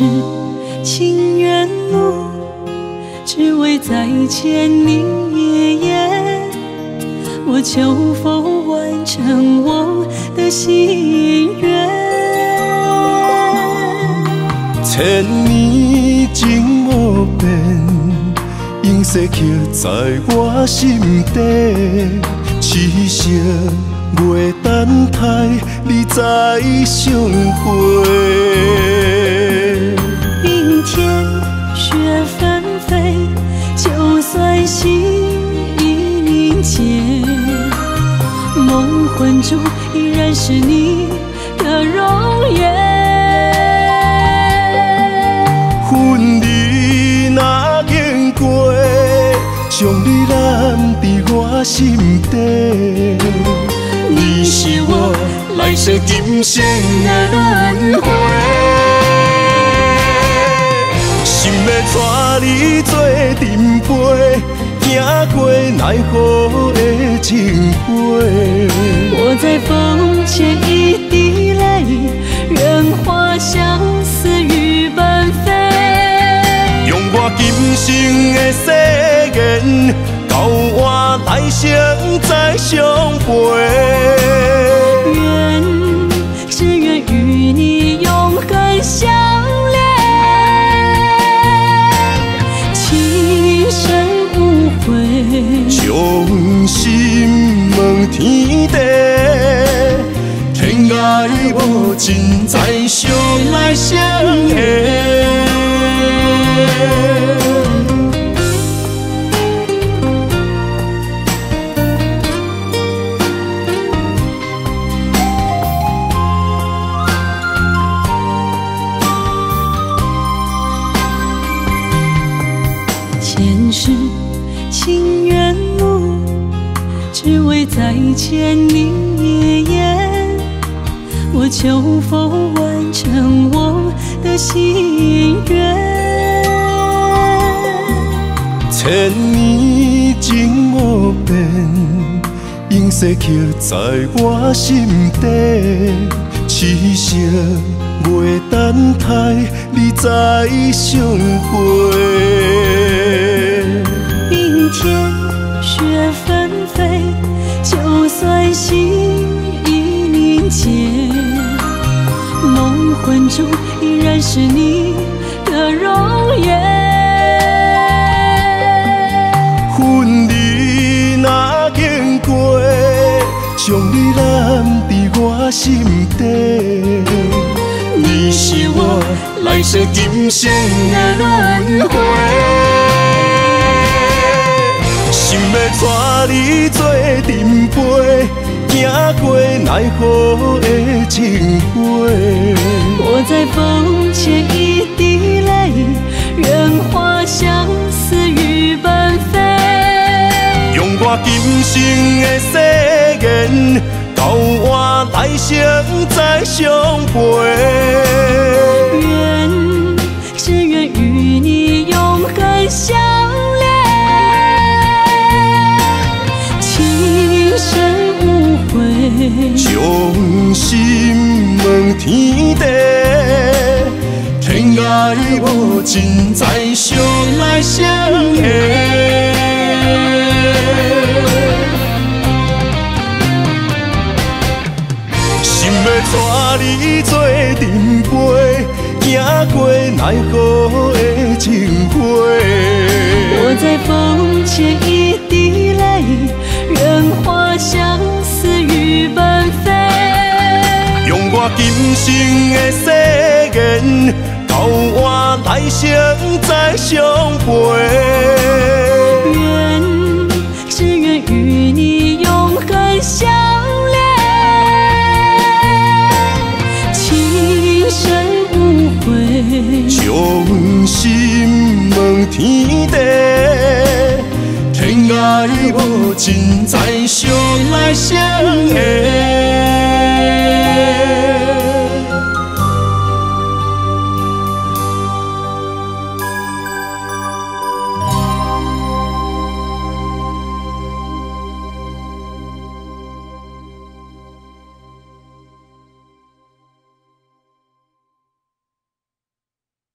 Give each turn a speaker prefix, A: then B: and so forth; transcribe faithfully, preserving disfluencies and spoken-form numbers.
A: 世情缘路，只为再见你一眼。我求否完成我的心愿？
B: 千年情无变，永逝刻在我心底。痴情袂等待，你再相会。
A: 明天雪纷飞，就算心已凝结，梦魂中依然是你的容颜。
B: 分离若经过，将你揽在我心底。你是我来世今生的轮回，心要带你做阵陪，行过奈何的情花。
A: 我在风前一滴泪，任花相思雨纷飞。
B: 用我今生的誓言，到我来生再相陪。
A: 愿只愿与你永恒相恋，情深无悔，
B: 将心问天地，天涯无尽，再相来相会。
A: 前世情缘路，只为再见你一眼。我求否完成我的心愿？
B: 千年情无变，永逝刻在我心底。痴情袂等待，你再相会。
A: 明天雪纷飞，就算心已凝结，梦魂中依然是你的容颜。
B: 分离若经过，将你揽在我心底。你是我来世今生的轮回，心要带你做阵陪，行过奈何的情花。
A: 我在风前一滴泪，任花相思雨纷飞。
B: 用我今生的誓言，到我来生再相陪。
A: 愿只愿与你永恒相恋，情深无悔，
B: 将心问天地，天涯无尽，再相来相会。要带你做阵陪，行过奈何的情花。
A: 我在风前一滴泪，任花相思雨纷飞。
B: 用我今生的誓言，到我来生再相陪。
A: 愿只愿与你永恒相恋。
B: 将心问天地，天涯无尽，再相来相会。